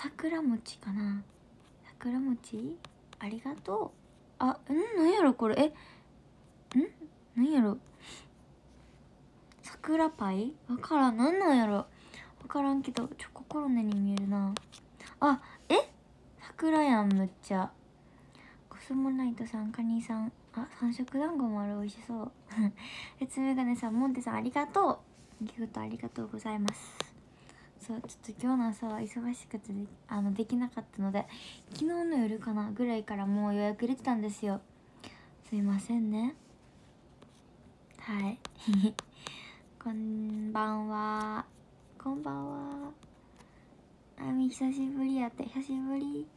桜餅かな。桜餅ありがとう。なんやろこれ。なんやろ。桜パイわからん。なんやろわからんけど、チョココロネに見えるな。桜やん、むっちゃ。コスモライトさん、カニさん、三色団子もある、美味しそう。鉄メガネさん、モンテさん、ありがとう。ギフトありがとうございます。そう、ちょっと今日の朝は忙しくてできなかったので、昨日の夜かなぐらいからもう予約入れてたんですよ。すいませんね。はい。こんばんは。こんばんは。久しぶりやって。久しぶり。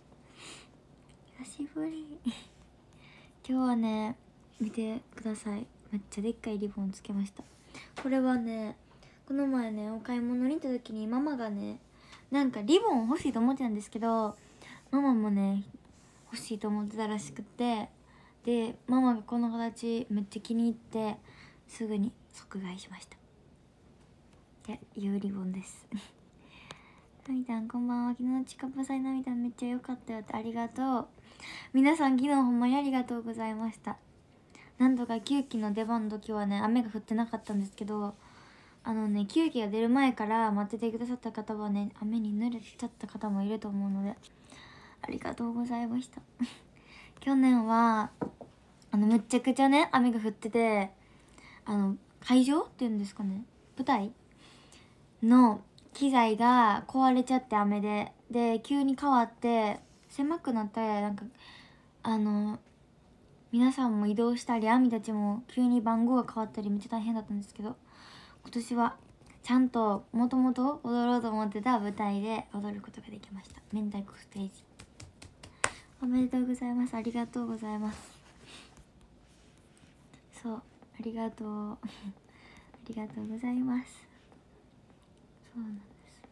今日はね、見てください。めっちゃでっかいリボンつけました。これはね、この前ね、お買い物に行った時にママがね、なんかリボン欲しいと思ってたんですけど、ママもね、欲しいと思ってたらしくて、で、ママがこの形めっちゃ気に入って、すぐに即買いしました。っていうリボンです。なみたんこんばんは。昨日のチカプサイなみたんめっちゃ良かったよって。ありがとう。皆さん昨日ほんまにありがとうございました。なんとか9期の出番の時はね、雨が降ってなかったんですけど、9期が出る前から待っててくださった方はね、雨に濡れちゃった方もいると思うので、ありがとうございました。去年はむっちゃくちゃね雨が降ってて、会場っていうんですかね、舞台の機材が壊れちゃって雨で急に変わって狭くなって、なんか皆さんも移動したり、アミたちも急に番号が変わったりめっちゃ大変だったんですけど、今年はちゃんともともと踊ろうと思ってた舞台で踊ることができました。明太子ステージおめでとうございます。ありがとうございます。そう、ありがとうありがとうございます。そうなんです。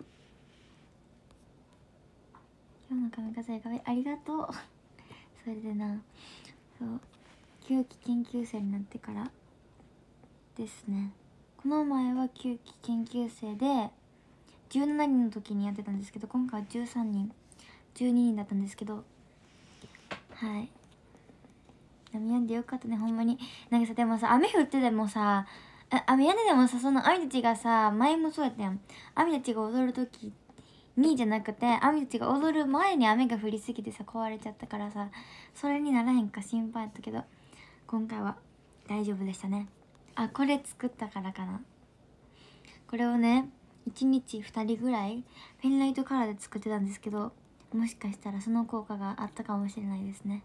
今日の髪飾りかわいい、ありがとうそれでな、そう9期研究生になってからですね、この前は9期研究生で17人の時にやってたんですけど、今回は13人12人だったんですけど、はい、雨やんでよかったね、ほんまに。なんかさ、でもさ、雨降っててもさ、雨やんででもさ、そのアミたちがさ、前もそうやったやん。アミたちが踊る時にじゃなくて、アミたちが踊る前に雨が降りすぎてさ、壊れちゃったからさ、それにならへんか心配やったけど、今回は大丈夫でしたね。これ作ったからかな。これをね、1日2人ぐらいペンライトカラーで作ってたんですけど、もしかしたらその効果があったかもしれないですね。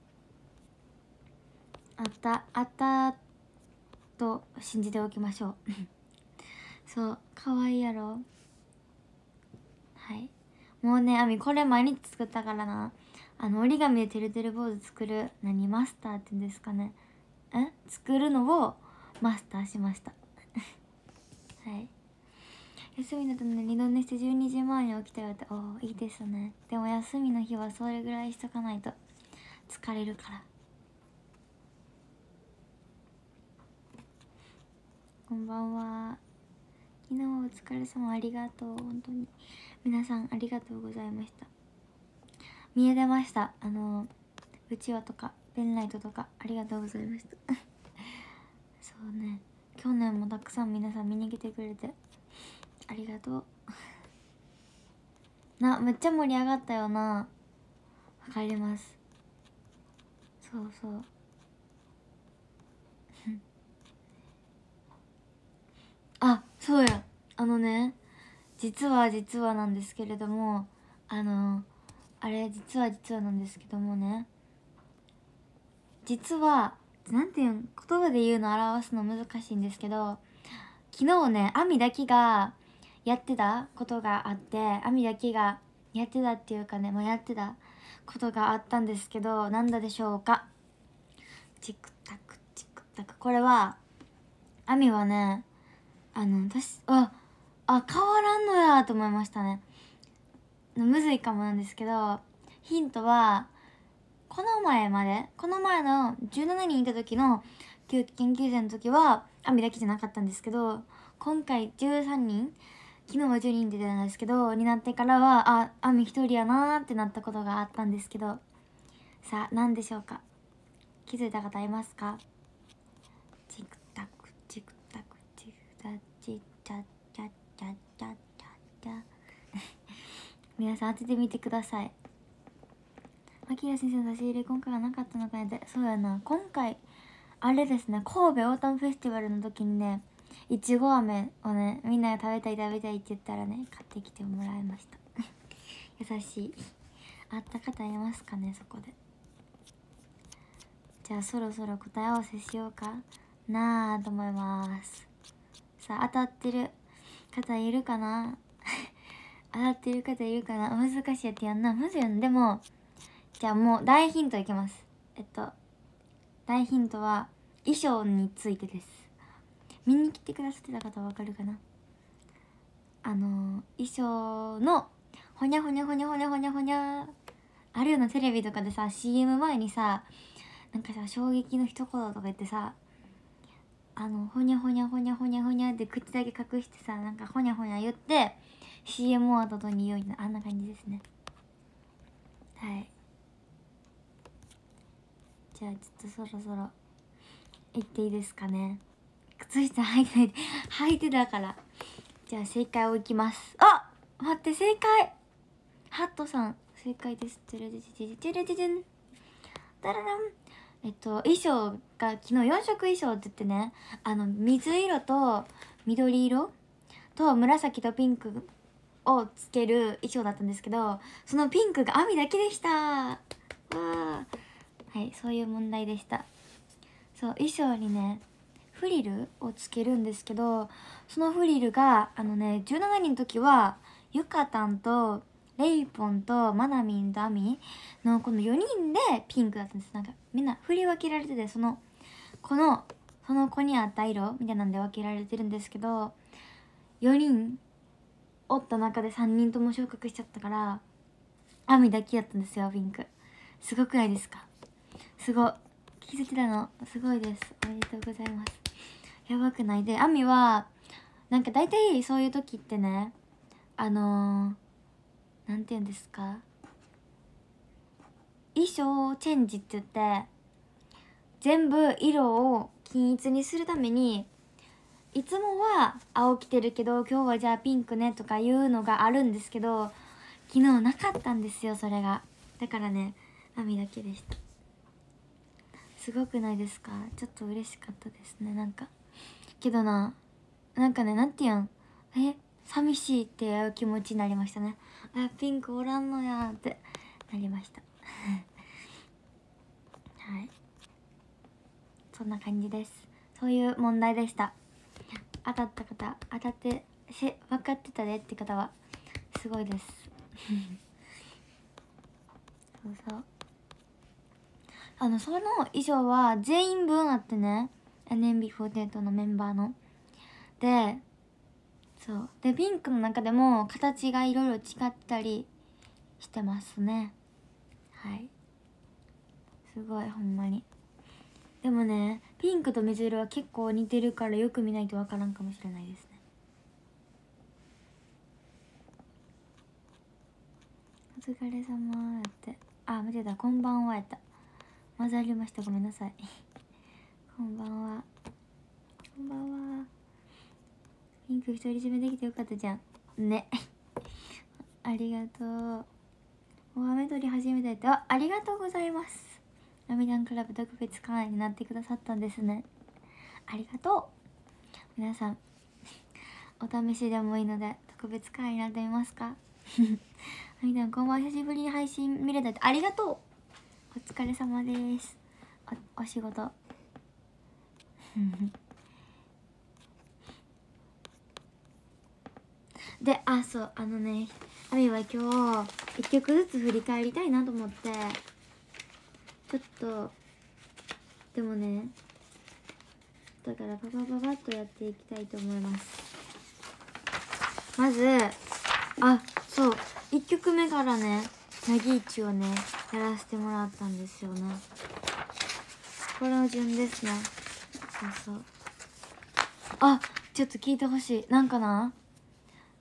あったと信じておきましょうそう、かわいいやろ。はい、もうね、アミこれ毎日作ったからな。折り紙でてるてる坊主作るマスターって言うんですかね、作るのをマスターしましたはい、休みだとね、二度寝して12時前に起きたよって。いいですね。でも休みの日はそれぐらいしとかないと疲れるから。こんばんは。昨日お疲れ様、ありがとう。本当に皆さんありがとうございました。見えてました、うちわとかペンライトとかありがとうございましたそうね、去年もたくさん皆さん見に来てくれてありがとうめっちゃ盛り上がったよな。わかります。そうそうそうや、実はなんですけれども、実はなんですけどもね、実はなんていうん、言葉で言うの表すの難しいんですけど、昨日ね、アミだけがやってたことがあって、アミだけがやってたっていうかね、やってたことがあったんですけど、なんだでしょうか。チクタクチクタク、これはアミはね、私変わらんのやと思いましたね。むずいかもなんですけど、ヒントはこの前の17人いた時の研究生の時はアミだけじゃなかったんですけど、今回13人昨日は10人出てたんですけど、になってからはあみ一人やなーってなったことがあったんですけど、さあ何でしょうか。気づいた方いますか？チクタクチクタクチクタチチャチャチャチャチャチャ皆さん当ててみてください。アキラ先生の差し入れ今回はなかったのかねって。そうやな、今回あれですね、神戸オータムフェスティバルの時にね、いちご飴をね、みんなが食べたい食べたいって言ったらね、買ってきてもらいました優しい。あった方いますかね、そこで。じゃあそろそろ答え合わせしようかなあと思います。さあ当たってる方いるかな当たってる方いるかな。難しいやってやんな、むずいよね。でもじゃあもう大ヒントいきます。大ヒントは衣装についてです。見に来てくださってた方はわかるかな。衣装のほにゃほにゃほにゃほにゃほにゃほにゃあるような、テレビとかでさ CM 前にさ、なんかさ衝撃の一言とか言ってさ、ほにゃほにゃほにゃほにゃほにゃって口だけ隠してさ、なんかほにゃほにゃ言って CM 終わった後に言うような、あんな感じですね。はい、じゃあちょっとそろそろ行っていいですかね。靴下履いてないで履いてたから。じゃあ正解をいきます。あ、待って、正解、ハットさん正解です。テレテテテテレテテンダララン。衣装が昨日4色衣装って言ってね、水色と緑色と紫とピンクをつける衣装だったんですけど、そのピンクが亜美だけでした。わー、はい、そういう問題でした。そう、衣装にねフリルをつけるんですけど、そのフリルが17人の時はゆかたんとレイポンとマナミンとアミのこの4人でピンクだったんです。なんかみんな振り分けられてて、その子に合った色みたいなんで分けられてるんですけど、4人おった中で3人とも昇格しちゃったから、アミだけだったんですよピンク。すごくないですか？すごい、気づいてたのすごいです。おめでとうございます。やばくない？でアミはなんか大体そういう時ってね、なんて言うんですか、衣装チェンジって言って全部色を均一にするために、いつもは青着てるけど今日はじゃあピンクねとかいうのがあるんですけど、昨日なかったんですよそれが。だからねアミだけでした。すごくないですか？ちょっと嬉しかったですね。なんかけどなんかね、なんて言うん、寂しいっていう気持ちになりましたね。あ、ピンクおらんのやってなりましたはい、そんな感じです。そういう問題でした。当たった方、当たって分かってたでって方はすごいですそうそう、その衣装は全員分あってね、 NMB48 のメンバーので、そうでピンクの中でも形がいろいろ違ったりしてますね。はい、すごいほんまに。でもねピンクと水色は結構似てるからよく見ないとわからんかもしれないですね。お疲れ様やって、あ、間違えた、こんばんはやった、混ざりました、ごめんなさいこんばんは、こんばんは。ピンク独り占めできてよかったじゃんねありがとう。お飴取り始めたいって、ありがとうございます。ラミダンクラブ特別会員になってくださったんですね。ありがとう。皆さんお試しでもいいので特別会員になってみますかラミダンこんばんは、久しぶりに配信見れたって、ありがとう。お疲れ様です。お仕事で、そうアミは今日1曲ずつ振り返りたいなと思って、ちょっとでもね、だからパパパパッとやっていきたいと思います。まずそう1曲目からねナギーチをねやらせてもらったんですよね。この順ですね。そうそう、ちょっと聞いてほしい。なんかな、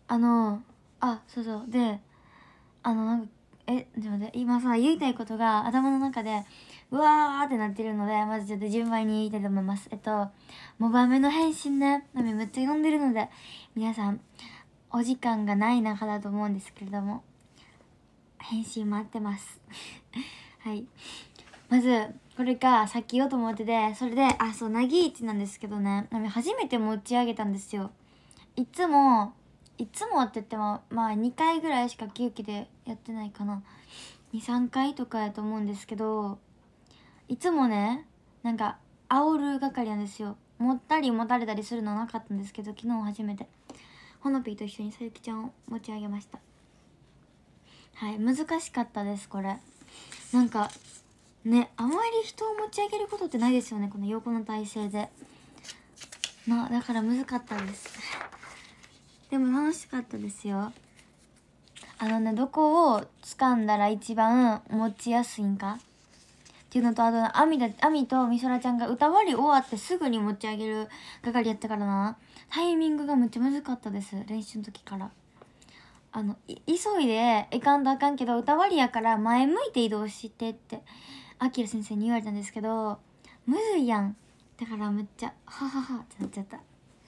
そうそうでなんかちょっと待って、今さ言いたいことが頭の中でうわーってなってるので、まずちょっと順番に言いたいと思います。モバメの返信ね、めっちゃ読んでるので、皆さんお時間がない中だと思うんですけれども、返信待ってますはい、まずこれがさっき言おうと思ってて、それでそうなぎいちなんですけどね、初めて持ち上げたんですよ。いつもって言ってもまあ2回ぐらいしか休憩でやってないかな、23回とかやと思うんですけど、いつもねなんか煽る係なんですよ。持ったり持たれたりするのなかったんですけど、昨日初めてほのぴーと一緒にさゆきちゃんを持ち上げました。はい、難しかったです。これなんかね、あまり人を持ち上げることってないですよね、この横の体勢でだから難かったですでも楽しかったですよ。どこを掴んだら一番持ちやすいんかっていうのと、あとアミとみそらちゃんが歌割り終わってすぐに持ち上げる係やったからな、タイミングがめっちゃ難かったです。練習の時から急いでいかんとあかんけど、歌割りやから前向いて移動してってあきら先生に言われたんですけど、むずいやん。だからめっちゃはははってなっちゃった。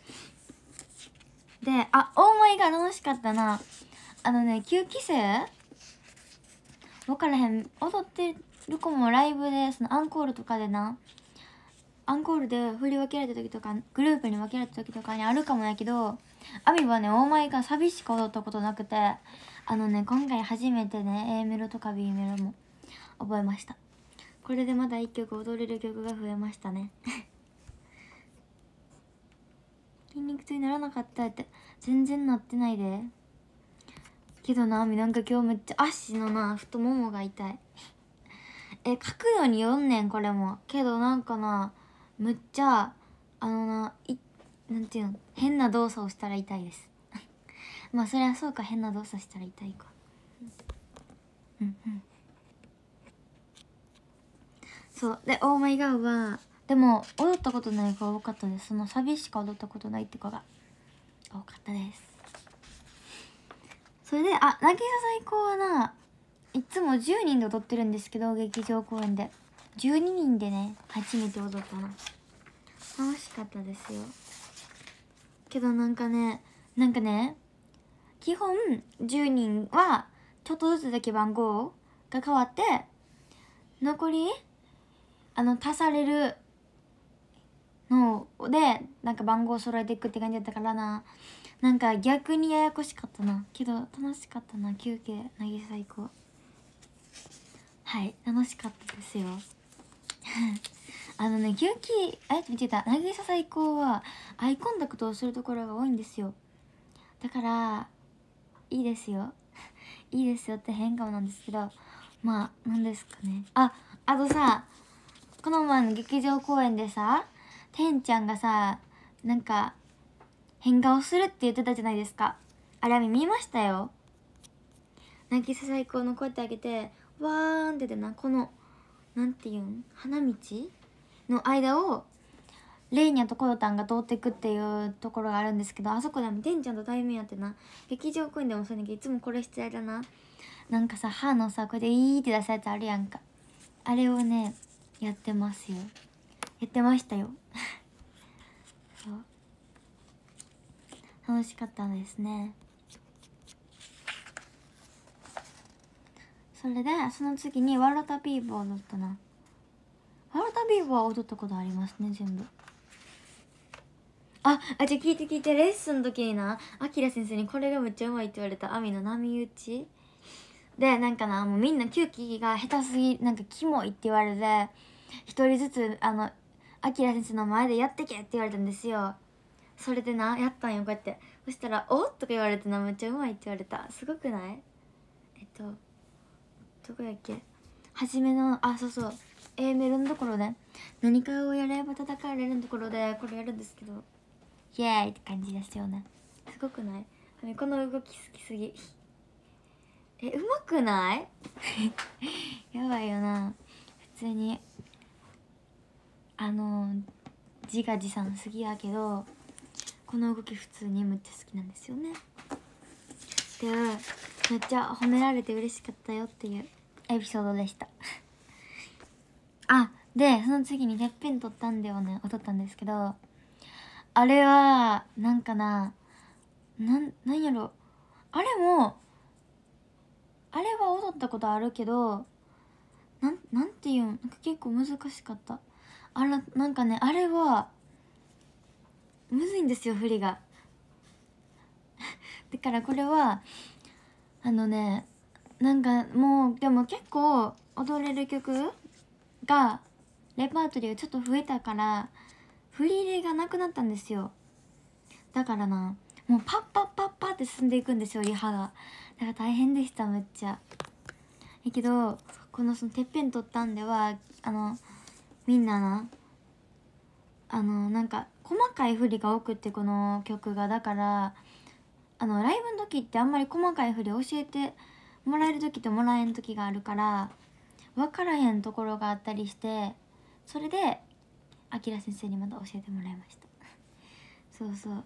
でオーマイが楽しかったな。9期生分からへん、踊ってる子もライブでそのアンコールとかでな、アンコールで振り分けられた時とかグループに分けられた時とかにあるかもやけど、アミはねオーマイがサビしか踊ったことなくて、今回初めてね A メロとか B メロも覚えました。これでまだ1曲踊れる曲が増えましたね筋肉痛にならなかったって全然なってないで。けどな、アミなんか今日めっちゃ足の太ももが痛い角度によんねんこれも。けどなんかむっちゃなんていうの、変な動作をしたら痛いですまあそりゃそうか、変な動作したら痛いか。そうでオーマイガーはでも踊ったことない子が多かったです。そのサビしか踊ったことないって子が多かったです。それで渚最高はいつも10人で踊ってるんですけど、劇場公演で12人でね初めて踊ったな。楽しかったですよ。けどなんかね基本10人はちょっとずつだけ番号が変わって、残り足されるのでなんか番号を揃えていくって感じだったからなんか逆にややこしかったな。けど楽しかったな。休憩渚最高。はい楽しかったですよ休憩見てた渚最高はアイコンタクトをするところが多いんですよ。だからいいですよいいですよって変かもなんですけど、まあなんですかね。あとさ、この前の劇場公演でさ、てんちゃんがさなんか変顔するって言ってたじゃないですか。あれ見ましたよ。渚最高のこうやってあげてわーんっててこのなんていうん花道の間をレイニャとコヨタンが通っていくっていうところがあるんですけど、あそこでてんちゃんと対面やって劇場公演でもそうやけど、いつもこれしてる間なんかさ歯のさこれでいいって出すやつあるやんか、あれをねやってますよ。やってましたよそう楽しかったですね。それでその次にワロタピーボー踊ったな。ワロタピーボーは踊ったことありますね全部。じゃあ聞いてレッスンの時にアキラ先生にこれがめっちゃうまいって言われたアミの波打ちでもうみんな9期が下手すぎキモいって言われて、一人ずつアキラ先生の前でやってけって言われたんですよ。それでやったんよこうやって。そしたら「おっ?」とか言われてめっちゃうまいって言われた。すごくない？どこやっけ、初めのそうそう A メロのところで何かをやれば叩かれるところでこれやるんですけど、イエーイって感じですよね。すごくない？この動き好きすぎうまくないやばいよな。普通に自画自賛すぎやけど、この動き普通にむっちゃ好きなんですよね。 っていう、めっちゃ褒められて嬉しかったよっていうエピソードでしたあ、でその次にてっぺん取ったんだよね、踊ったんですけど、あれはなんかなんやろ、あれは踊ったことあるけど、なんていうん、なんか結構難しかった。なんかね、あれはむずいんですよ、振りがだからこれはなんかもうでも結構踊れる曲がレパートリーがちょっと増えたから振り入れがなくなったんですよ。だからもうパッパッパッパって進んでいくんですよ、リハが。だから大変でした、めっちゃ。けどそのてっぺん取ったんではみんななんか細かい振りが多くって、この曲が。だからライブの時ってあんまり細かい振り教えてもらえる時ともらえん時があるから分からへんところがあったりして、それであきら先生にまた教えてもらいましたそう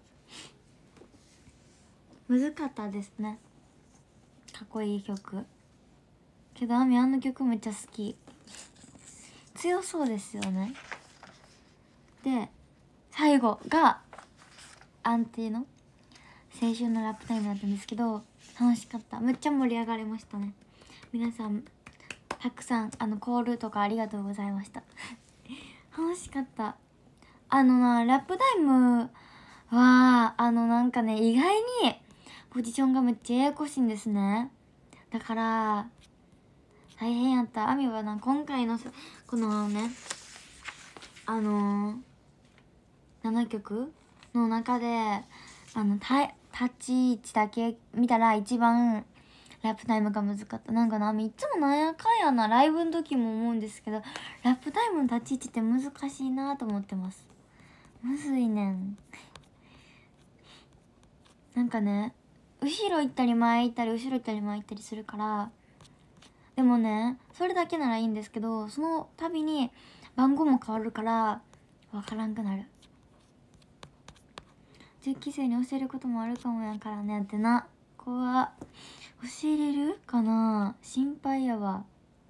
難かったですね。かっこいい曲けど、あの曲めっちゃ好き、強そうですよね。で最後が安定の青春のラップタイムだったんですけど、楽しかった。めっちゃ盛り上がりましたね。皆さんたくさんコールとかありがとうございました楽しかった。ラップタイムはなんかね、意外にポジションがめっちゃややこしいんですね。だから大変やった。は今回のこのね7曲の中で立ち位置だけ見たら一番ラップタイムが難かった。なんかいつもなんやかんやなライブの時も思うんですけど、ラップタイムの立ち位置って難しいなと思ってます。むずいねんなんかね、後ろ行ったり前行ったり後ろ行ったり前行ったりするから。でもね、それだけならいいんですけど、その度に番号も変わるから分からんくなる。10期生に教えることもあるかもやからねってな。教えれるかな、心配やわ。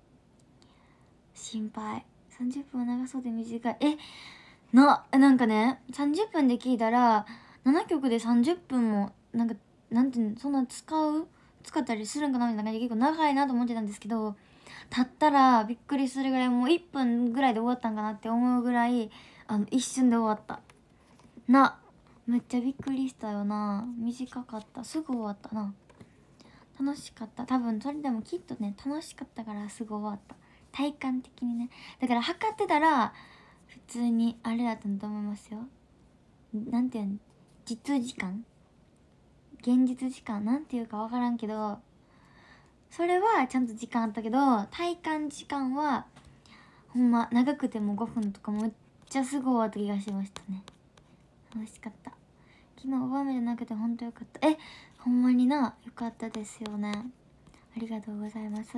心配。30分は長そうで短い。なんかね、30分で聞いたら7曲で30分もなんていうの、そんな使ったりするんかなみたいな感じで結構長いなと思ってたんですけど、立ったらびっくりするぐらい、もう1分ぐらいで終わったんかなって思うぐらい一瞬で終わっためっちゃびっくりしたよな。短かった、すぐ終わったな。楽しかった。多分それでもきっとね、楽しかったからすぐ終わった、体感的にね。だから測ってたら普通にあれだったんだと思いますよ。なんていうの、実時間、現実時間なんていうか分からんけど、それはちゃんと時間あったけど、体感時間はほんま長くても5分とかめっちゃすぐ終わった気がしましたね。楽しかった。昨日大雨じゃなくてほんとよかった。ほんまによかったですよね。ありがとうございます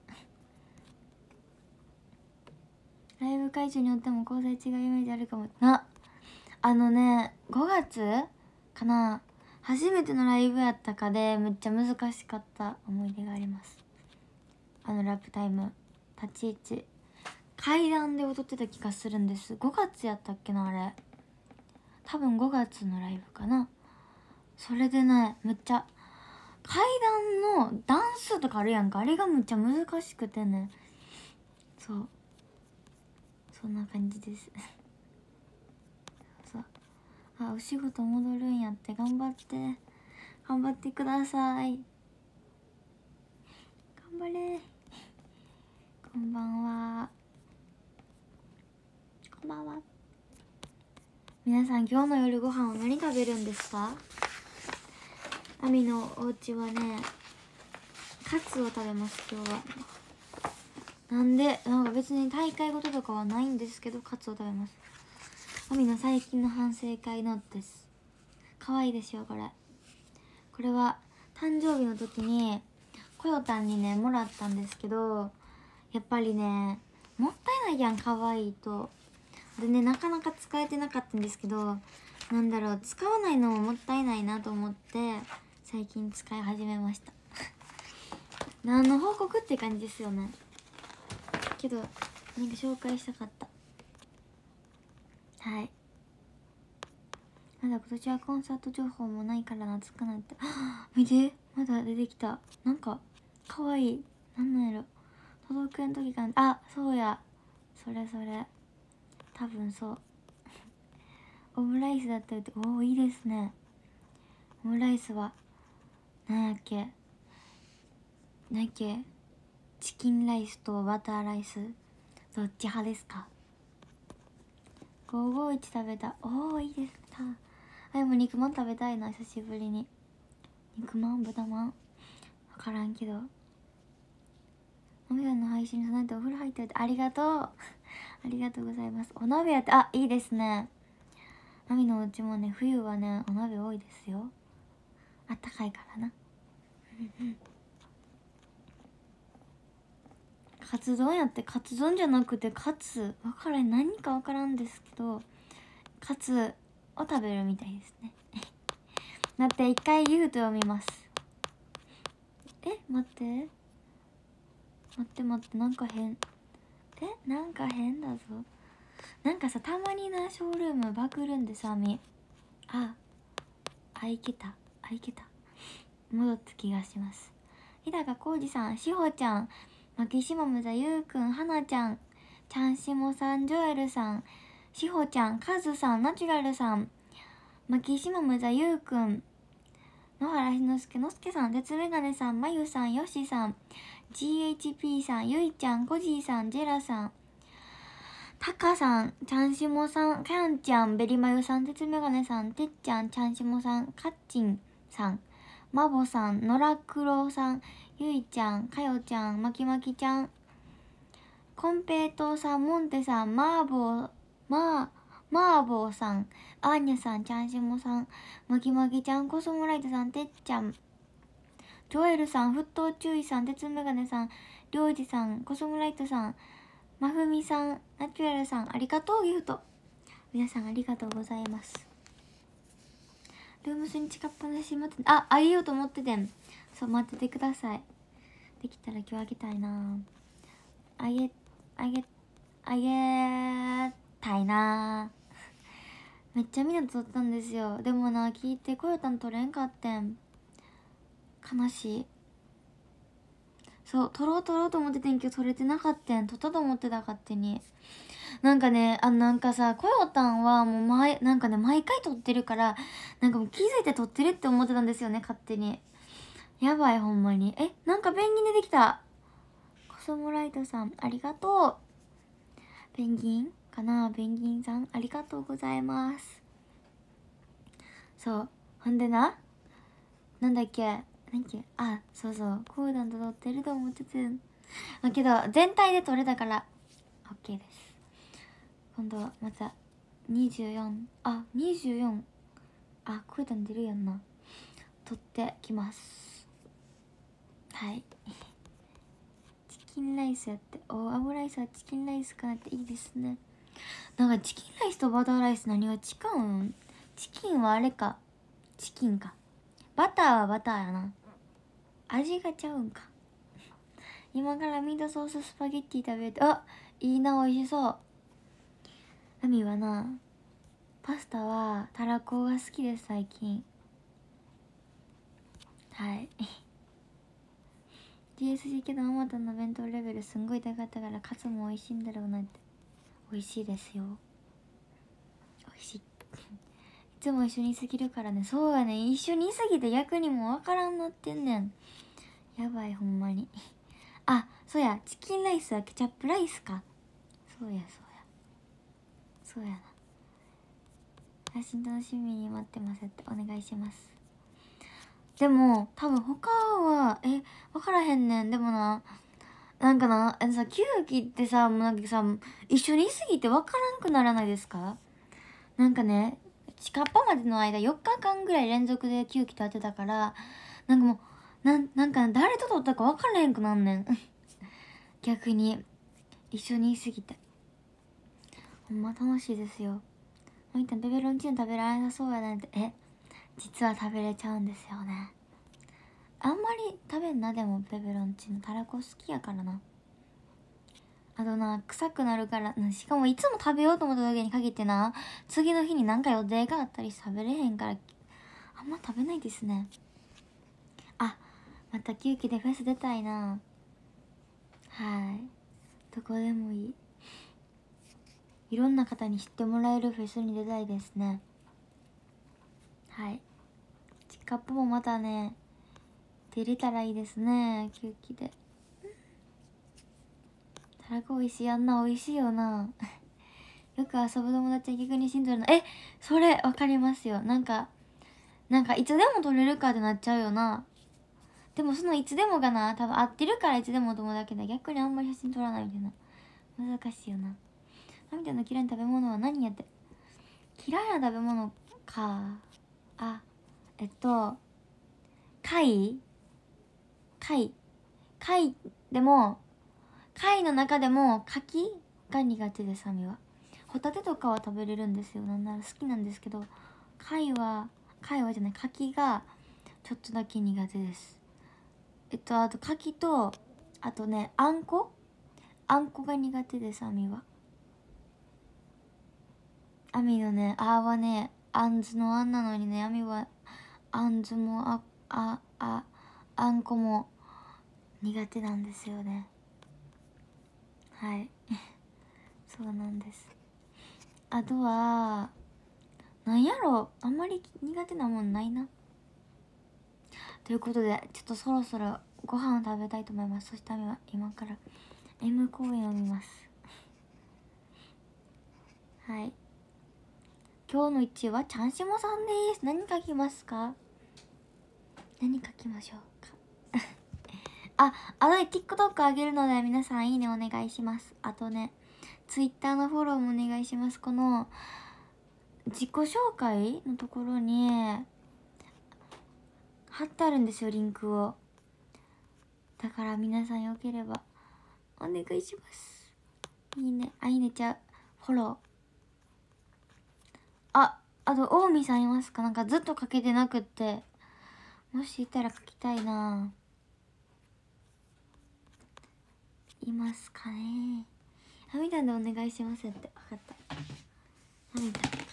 ライブ会場によっても構成違うイメージあるかも5月かな、初めてのライブやったかでめっちゃ難しかった思い出があります。ラップタイム立ち位置階段で踊ってた気がするんです。5月やったっけな、あれ多分5月のライブかな。それでね、めっちゃ階段の段数とかあるやんか、あれがめっちゃ難しくてね。そんな感じですそう、お仕事戻るんやって。頑張ってください。頑張れ。こんばんは。皆さん今日の夜ご飯は何食べるんですか？アミのお家はね、カツを食べます今日は。なんか別に大会ごととかはないんですけど、カツを食べます。アミの最近の反省会ノートです。可愛いですよこれ。これは誕生日の時にコヨタンにねもらったんですけど、やっぱりねもったいないやん、可愛いと。でね、なかなか使えてなかったんですけど、使わないのももったいないなと思って、 最近使い始めました何の報告って感じですよね。けどなんか紹介したかった。はい。まだ今年はコンサート情報もないから懐かないって。見て、まだ出てきた。なんかかわいい。なんなんやろ、届くん時かな。あ、そうや、それそれ、多分そうオムライスだったよって。おお、いいですね。オムライスはなんやっけ、なんやっけ、チキンライスとバターライスどっち派ですか。551食べた。おお、いいですか。あ、でも肉まん食べたいな、久しぶりに。肉まん、豚まん、分からんけど。おみやの配信に備えてお風呂入っておいてありがとうありがとうございます。お鍋やって、あ、いいですね。マミのお家もね、冬はね、お鍋多いですよ。あったかいからなカツ丼やって、カツ丼じゃなくてカツ、分からん、何か分からんですけどカツを食べるみたいですねだって一回ギフト読みます。待って待って、なんか変。なんか変だぞ。なんかさ、たまにな、ショールームバグるんでさ、いけた戻った気がします。日高浩二さん、しほちゃん、マキシマムザゆうくん、はなちゃん、ちゃんしもさん、ジョエルさん、しほちゃん、カズさん、ナチュラルさん、マキシマムザゆうくん、野原ひのすけのすけさん、鉄メガネさん、まゆさん、よしさん、GHP さん、ゆいちゃん、コジーさん、ジェラさん、タカさん、ちゃんしもさん、キャンちゃん、ベリマユさん、鉄メガネさん、てっちゃん、ちゃんしもさん、かっちんさん、まぼさん、のらくろさん、ゆいちゃん、かよちゃん、まきまきちゃん、こんぺいとうさん、モンテさん、マーボーさん、アーニャさん、ちゃんしもさん、まきまきちゃん、コスモライトさん、てっちゃん、ジョエルさん、沸騰注意さん、鉄メガネさん、りょうじさん、コスモライトさん、まふみさん、ナチュラルさん、ありがとうギフト。皆さんありがとうございます。ルームスに近っぱなし待って、あげようと思っててん。そう、待っててください。できたら今日あげたいな。あげたいな。めっちゃみんなと撮ったんですよ。でもな、聞いてこよたん撮れんかってん。悲しい。そう、撮ろうと思っててんけど撮れてなかったん。撮ったと思ってた、勝手に。なんかね、なんかさ、コヨタンはもうなんかね、毎回撮ってるから、なんかもう気づいて撮ってるって思ってたんですよね、勝手に。やばい、ほんまに。なんかペンギン出てきた。コスモライトさん、ありがとう。ペンギンかな、ペンギンさん、ありがとうございます。そう。ほんでな、なんだっけ、そうそう、コーダンと撮ってると思ってて。けど、全体で撮れたから、OK です。今度はまた24、コーダン出るやんな。撮ってきます。はい。チキンライスやって、オムライスはチキンライスかなっていいですね。なんかチキンライスとバターライス何が違うん？チキンはあれか、チキンか。バターはバターやな。味がちゃうんか。今からミートソーススパゲッティ食べて、いいな、美味しそう。アミはな、パスタはたらこが好きです、最近。はい。GSG けどあまたの弁当レベルすんごい高かったから、カツも美味しいんだろうなって。美味しいですよ。美味しい。いつも一緒にいすぎるからね。そうやね、一緒にいすぎて逆にもうわからんなってんねん。やばい、ほんまに。そうや、チキンライスはケチャップライスか。そうやな。配信楽しみに待ってますってお願いします。でも多分他は分からへんねん。でもなんかな、さ、9期ってさ、もうなんかさ、一緒にいすぎて分からんくならないですか？なんかね、チカッパまでの間4日間ぐらい連続で9期と会ってたから、なんかもうなんか誰と撮ったか分からへんくなんねん逆に一緒にいすぎて。ほんま楽しいですよ。もう一旦ペペロンチーノ食べられなそうやねんって。実は食べれちゃうんですよね。 あんまり食べんな。でもペペロンチーノたらこ好きやからな。あとな、臭くなるからな。しかもいつも食べようと思った時に限ってな、次の日になんか予定があったり食べれへんから、あんま食べないですね。あ、また休憩でフェス出たいな。はい、どこでもいい。いろんな方に知ってもらえるフェスに出たいですね。はい、チカップもまたね出れたらいいですね。休憩でたらこ美味しい。あんな美味しいよなよく遊ぶ友達は逆にしんどいな。それわかりますよ。なんかいつでも撮れるかってなっちゃうよな。でもそのいつでもがな、多分合ってるからいつでも友だけど、逆にあんまり写真撮らないみたいな。難しいよな。あみたいな嫌いな食べ物は何やって。嫌いな食べ物か。貝でも、貝の中でも柿が苦手です。あみはホタテとかは食べれるんですよ。なんなら好きなんですけど、貝はじゃない、柿がちょっとだけ苦手です。あと柿と、あとね、あんこが苦手です。あみはのね、はね、あんずのあんなのにね、あみはあんずもあんこも苦手なんですよね。はいそうなんです。あとはなんやろ、あんまり苦手なもんないな。ということで、ちょっとそろそろご飯を食べたいと思います。そしては今から M 公演を見ますはい、今日の1位はちゃんしもさんです。何書きますか？何書きましょうかあとで TikTok あげるので皆さんいいねお願いします。あとね Twitter のフォローもお願いします。この自己紹介のところに貼ってあるんですよ、リンクを。だから皆さんよければお願いします。いいね、いいねちゃう、フォロー。あと大見さんいますか？なんかずっと書けてなくって、もしいたら書きたいな。いますかね。はみたんでお願いしますって。分かった。はみたんか。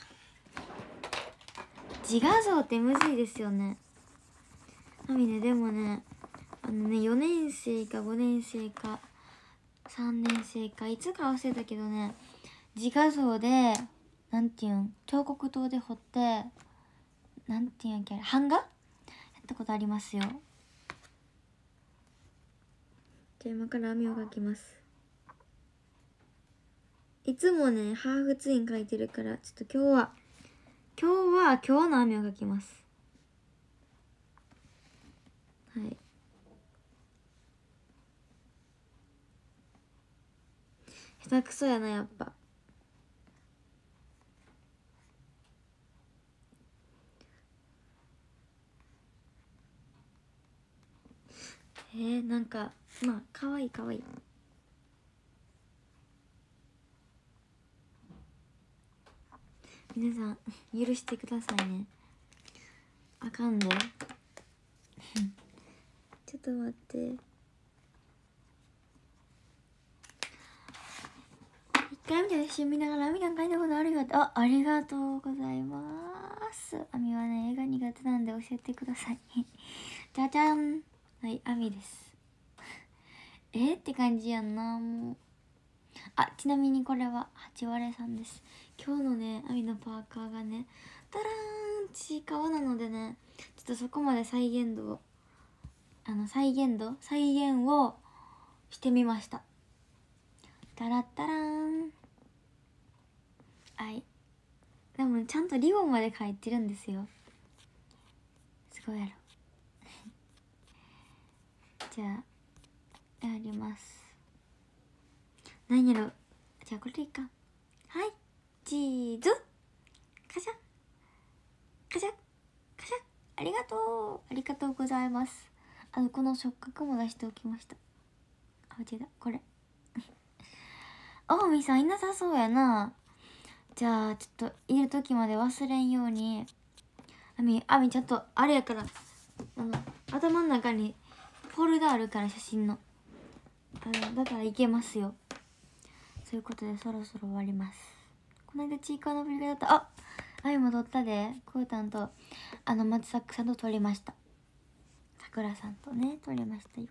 自画像ってむずいですよね。はみね、でもね、4年生か5年生か3年生かいつか忘れたけどね、自画像でなんていうん、彫刻刀で彫って、なんていうんやっけ、版画やったことありますよ。じゃあ今から網を描きます。いつもねハーフツイン描いてるから、ちょっと今日の網を描きます。はい、下手くそやなやっぱ。なんかまあかわいい皆さん許してくださいね。あかんでちょっと待って、一回みたいな写真見ながら「あみたん書いたことあるよ」って。ありがとうございます。あみはね絵が苦手なんで教えてくださいじゃじゃん。はい、あみですって感じやんな。もうちなみにこれは八割さんです。今日のねアミのパーカーがねタラーンちいかわなのでね、ちょっとそこまで再現をしてみました。タラッタラーン。はい、でもちゃんとリボンまで書いてるんですよ。すごいやろじゃあやります。何やろ、じゃあこれでいいか。はい、チーズカシャカシャカシャ、ありがとうございます。この触覚も出しておきました。違う、これ大見さんいなさそうやな。じゃあちょっと入れる時まで忘れんように。あみちゃんとあれやから、後頭の中にフォルダあるから、写真のだからいけますよ。そういうことでそろそろ終わります。この間チーカーの振り方だった。あゆも撮ったで。こうたんと松作さんと撮りました。さくらさんとね撮りましたよ。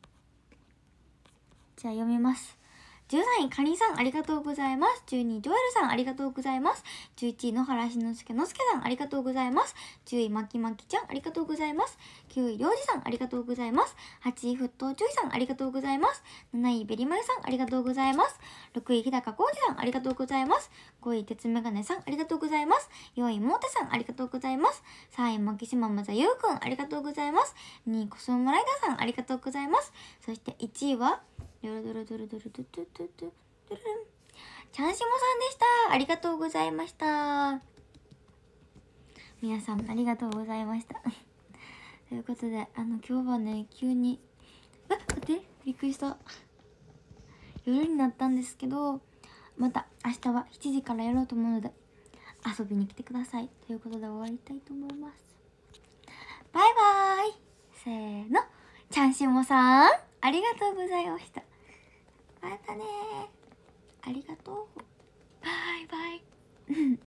じゃあ読みます。13位カニさんありがとうございます。12位ジョエルさんありがとうございます。11位野原しのすけのすけさんありがとうございます。10位まきまきちゃんありがとうございます。9位りょうじさんありがとうございます。8位沸騰ちょいさんありがとうございます。7位ベリマユさんありがとうございます。6位日高浩二さんありがとうございます。5位鉄メガネさんありがとうございます。4位もーてさんありがとうございます。3位マキシママザユウくんありがとうございます。2位コスモライダーさんありがとうございます。そして1位はドゥルドゥルドゥルドゥルドゥドゥドゥドゥドゥルンちゃんしもさんでした。ありがとうございました。皆さんありがとうございましたということで今日はね急に待ってびっくりした。夜になったんですけど、また明日は7時からやろうと思うので遊びに来てください。ということで終わりたいと思います。バイバーイ。せーの、ちゃんしもさんありがとうございました。またねー。ありがとう。バイバイ